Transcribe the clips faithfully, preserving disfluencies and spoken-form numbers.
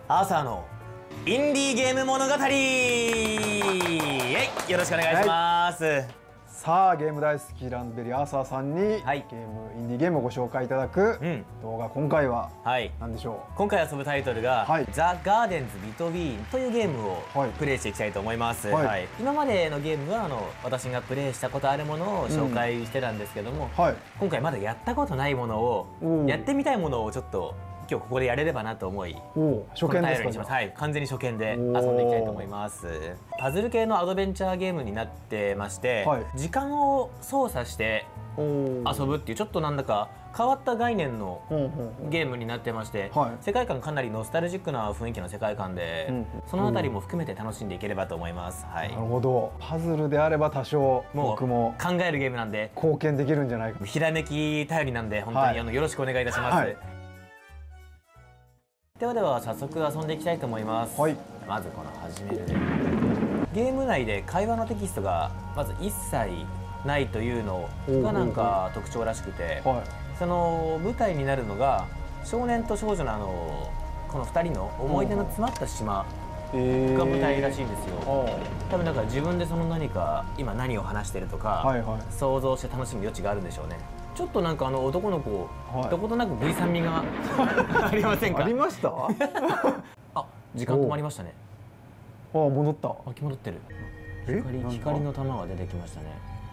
アーサーのインディーゲーム物語、えいよろしくお願いします、はい、 さあゲーム大好きランドベリーアーサーさんに、はい、ゲームインディーゲームをご紹介いただく、うん、動画、今回は何でしょう、はい、 今回遊ぶタイトルが、はい、ザ・ガーデンズ・ビトウィーンというゲームをプレイしていきたいと思います、はいはい、今までのゲームはあの私がプレイしたことあるものを紹介してたんですけども、うん、はい、今回まだやったことないものを、やってみたいものをちょっと今日ここでやれればなと思い、 初見ですか？ はい、完全に初見で遊んでいきたいと思います。パズル系のアドベンチャーゲームになってまして、はい、時間を操作して遊ぶっていうちょっとなんだか変わった概念のゲームになってまして、はい、世界観かなりノスタルジックな雰囲気の世界観で、うん、そのあたりも含めて楽しんでいければと思います。はい、なるほど。パズルであれば多少僕も考えるゲームなんで貢献できるんじゃないか。 ひらめき頼りなんで本当に、はい、あのよろしくお願いいたします。はい、ではでは早速遊んでいきたいと思います。はい、まずこの始めるでゲーム内で会話のテキストがまず一切ないというのがなんか特徴らしくて、はい、その舞台になるのが少年と少女のあのこのふたりの思い出の詰まった島が舞台らしいんですよ。多分だから自分でその何か今何を話してるとか、はい、はい、想像して楽しむ余地があるんでしょうね。ちょっとなんかあの男の子、はい、どことなく ブイ 酸味がありませんか？ ありました？ あ、時間止まりましたね。 あ、戻った。あ、 戻ってる。光、光の玉が出てきましたね。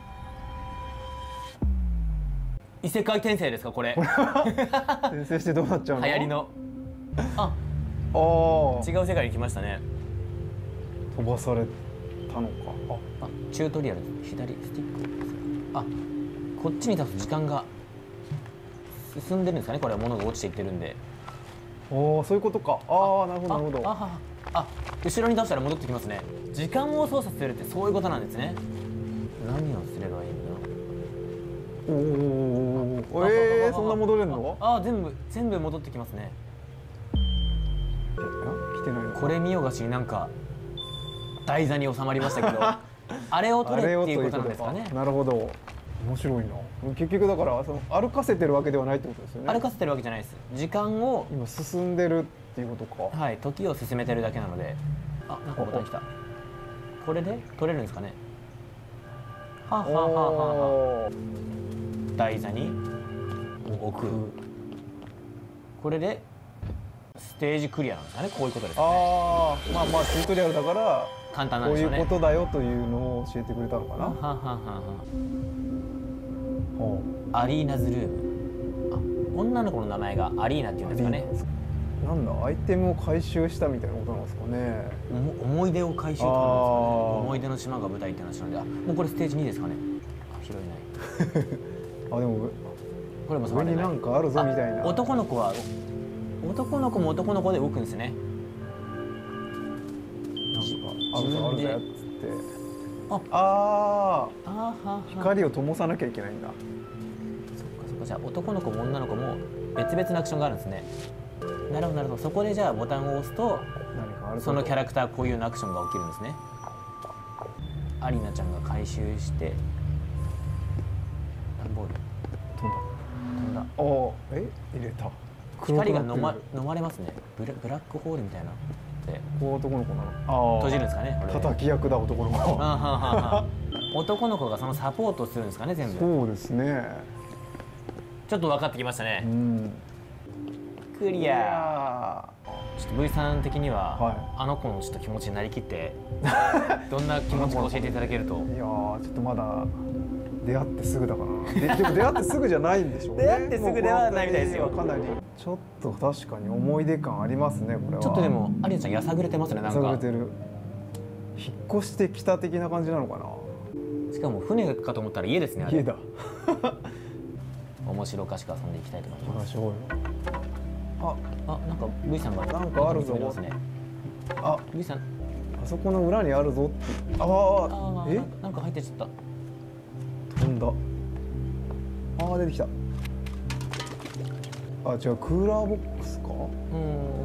異世界転生ですかこれ？ 転生してどうなっちゃうの？ 流行りの。あ、あ、違う世界に来ましたね。 飛ばされたのか。 あ、あ、チュートリアル、左スティック。あ、こっちに立つ時間が進んでるんですかね。これは物が落ちていってるんで。 おお、そういうことか。ああ、なるほどなるほど。 ああ、後ろに出したら戻ってきますね。時間を操作するってそういうことなんですね。何をすればいいんだ。 おお、ええ、そんな戻れるの？ ああ、全部全部戻ってきますね。 え、来てないの？ これ見よがしになんか台座に収まりましたけど、あれを取れっていうことなんですかね。 なるほど。面白いな。結局だからその歩かせてるわけではないってことですよね。 歩かせてるわけじゃないです。時間を今進んでるっていうことか。 はい、時を進めてるだけなので。あ、なんかボタン来た。これで取れるんですかね。はあ、はあはあはあ、台座に置く。これでステージクリアなんですかね。こういうことですかね。ああ、まあまあチュートリアルだから簡単なんでしょうね。 こういうことだよというのを教えてくれたのかな。はあはあはあはあ。アリーナズルーム。あ、女の子の名前がアリーナっていうんですかね。 なんだ、アイテムを回収したみたいなことなんですかね。 思い出を回収とかなんですかね。思い出の島が舞台って話なんで、あ、もうこれステージにですかね。あ、拾えない。 あ、でもこれも上になんかあるぞみたいな。 男の子は男の子も男の子で動くんですね。 なんかあるぞあるぞやっつって。あああ、光を灯さなきゃいけないんだ。 そっかそっか。じゃあ男の子も女の子も別々のアクションがあるんですね。なるほどなるほど。そこでじゃあボタンを押すとそのキャラクター固有のアクションが起きるんですね。アリーナちゃんが回収して段ボール飛んだ飛んだ。 お、え、入れた。 光が飲ま飲まれますね。ブラブラックホールみたいな。で、 こう男の子なの。 閉じるんですかね。 叩き役だ男の子。 男の子がそのサポートするんですかね全部。 そうですね。 ちょっと分かってきましたね。 うん。 クリア。ちょっと ブイ さん的には、はい、あの子のちょっと気持ちになりきってどんな気持ちか教えていただけると。 いやー、ちょっとまだ出会ってすぐだからな。で, でも出会ってすぐじゃないんでしょうね。 出会ってすぐではないみたいですよ。 かなりちょっと確かに思い出感ありますねこれは。 ちょっとでもアリアちゃんやさぐれてますね。なんかやさぐれてる。 引っ越してきた的な感じなのかな。 しかも船かと思ったら家ですね。あれ家だ。 面白おかしく遊んでいきたいと思います。 あ、 あ、なんか ブイ さんがなんかあるぞ。 ね、 あ、 ブイ さん、 あそこの裏にあるぞって。ああ、 え、なんか入ってちゃった。 飛んだ。ああ、出てきた。あ、違う、クーラーボックスか。 うん、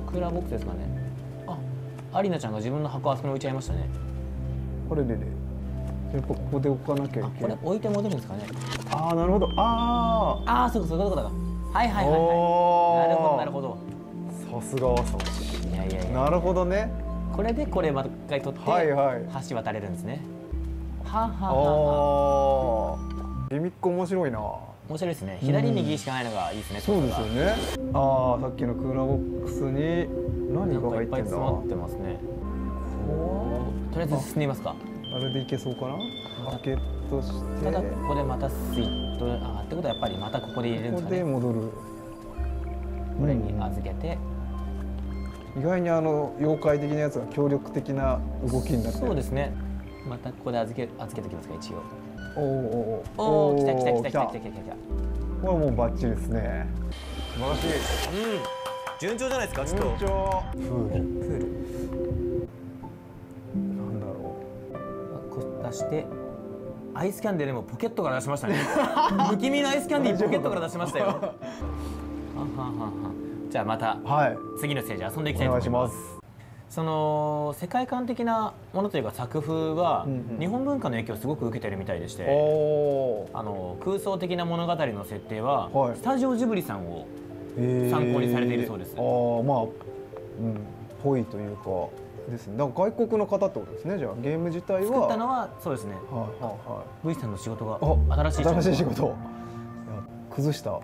クーラーボックスですかね。あ、アリナちゃんが自分の箱あそこに置いちゃいましたね。 これでね。やっぱここで置かなきゃいけない。 これ置いて戻るんですかね。 ああ、なるほど。ああ。ああ、そうか、そういうことか。はいはいはいはい。なるほどなるほど。 さすが朝。 いややいやなるほどね。 これでこれまた一回取って橋渡れるんですね。はははは。 ギミック面白いな。 面白いですね。左右しかないのがいいですね。 そうですよね。ああ、さっきのクーラーボックスに何が入ってんだ。いっぱい詰まってますね。とりあえず進んでみますか。 あれでいけそうかな。開けとして。 ただここでまたスイット、あってことはやっぱりまたここで入れるんですかね。 ここで戻る。 これに預けて。 意外にあの妖怪的なやつが協力的な動きになってる。 そうですね。またここで預け預けておきますか一応。 おおおおおお来た来た来た来た来た来た来た。 これはもうバッチリですね。素晴らしい。うん。 順調じゃないですか。 順調。プール。プール。なんだろう。こう出してアイスキャンディーでもポケットから出しましたね。不気味なアイスキャンディーポケットから出しましたよ。はははは。じゃあまた次のステージ遊んでいきたいと思います。その世界観的なものというか作風は日本文化の影響をすごく受けてるみたいでして、あの空想的な物語の設定はスタジオジブリさんを参考にされているそうです。 ああ、まあ、うん、ぽいというかですね。だから外国の方ってことですね。じゃあゲーム自体は作ったのはそうですね。はいはいはい。V さんの仕事が新しい新しい仕事。いや崩した。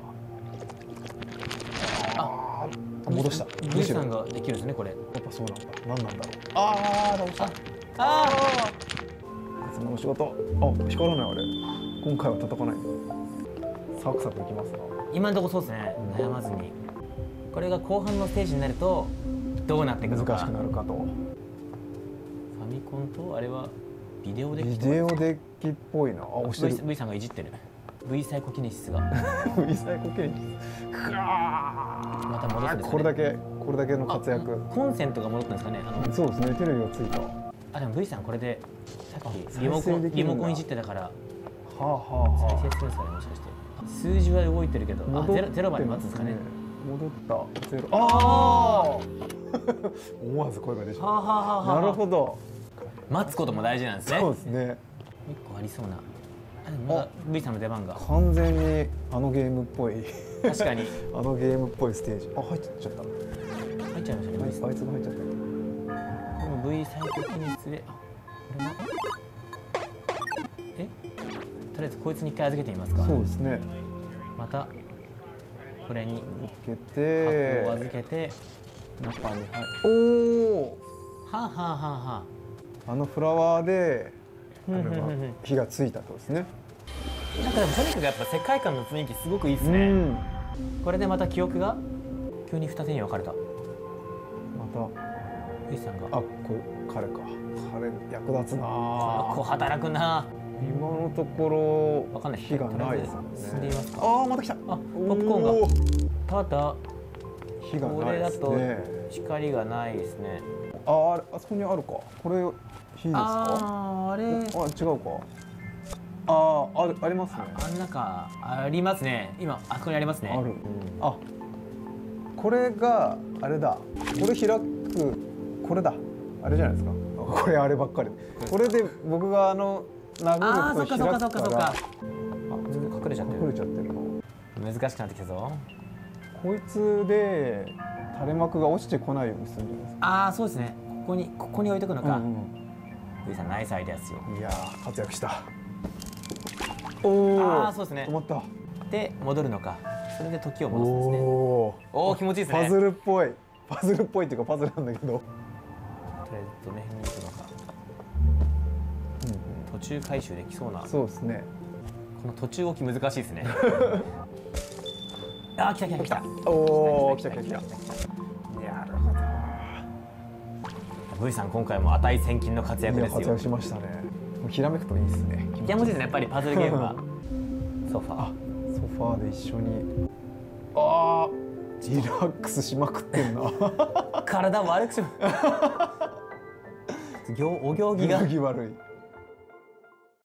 戻した。 V さんができるんですねこれ。 やっぱそうなんだ。何なんだろう。ああ、倒した。ああ。いつもの仕事。あ、光らないあれ。今回は叩かない。サクサクいきますな。 今のところそうですね。悩まずに。これが後半のステージになるとどうなっていくのか。 難しくなるかと。ファミコンとあれはビデオデッキ。 ビデオデッキっぽいな。あ、押してる。 V さんがいじってる。V サイコキネシスが。 V サイコキネシス。くわまた戻すんですね。 これだけこれだけの活躍。 コンセントが戻ったんですかね。あのそうですね。テレビがついた。 あ、でも V さんこれでさっきリモコンリモコンいじってたから。はあはあはあ。 再生するんですかねもしかして。数字は動いてるけど、あ、ゼロゼロまで待つんですかね。 戻った。ゼロ。ああ。思わず声が出ちゃう。なるほど。 待つことも大事なんですね。 そうですね。 一個ありそうな。まだ V さんの出番が完全にあのゲームっぽい。 確かにあのゲームっぽいステージ。あ、入っちゃった。 入っちゃいましたね。 あいつが入っちゃった。 でも V サイコキネシスで、あ、これはえ、とりあえずこいつに一回預けてみますか。 そうですね。 またこれに預けて、 箱を預けて中に入る。おお。 はあはあはあはあ。 あのフラワーで火がついたとですね。 なんかでもとにかくやっぱ世界観の雰囲気すごくいいですね。これでまた記憶が急に二手に分かれた。 また V さんが、 あ、これ彼か。彼役立つな。 こう働くな。 今のところわかんない。 火がないですね。 進んでいますか。 ああ、また来た。あ、 ポップコーンが。ただ火がないですね。 これだと光がないですね。 ああ、あそこにあるか。これ火ですか。 ああ、あれ。あ、 違うか。ああ、ある、ありますね。 あん中ありますね。今あそこにありますね。 ある。あ、これがあれだ。これ開く、これだ。あれじゃないですか。これあればっかり。これで僕があの殴ると開くから。あ、 そうかそうかそうか。あ、全然隠れちゃってる。 隠れちゃってるの。 難しくなってきたぞ。 こいつで垂れ幕が落ちてこないようにするんじゃないですか。 ああ、そうですね。ここにここに置いとくのか。V さんナイスアイデアですよ。 いやー、活躍した。おお。 ああ、そうですね。 止まった。 で戻るのか。それで時を戻すんですね。おお、気持ちいいですね。 パズルっぽい。パズルっぽいっていうかパズルなんだけど。とりあえずどの辺に行くのか。うん、途中回収できそうな。 そうですね。 この途中置き難しいですね。あ、来た来た来た。 おお、来た来た来た。なるほど。V さん今回も値千金の活躍ですよ。 活躍しましたね。ひらめくといいですね。 いや、もちろんやっぱりパズルゲームはソファー。 あ、ソファーで一緒に。ああ、リラックスしまくってんな。 体悪くしま。お行儀が。 お行儀悪い。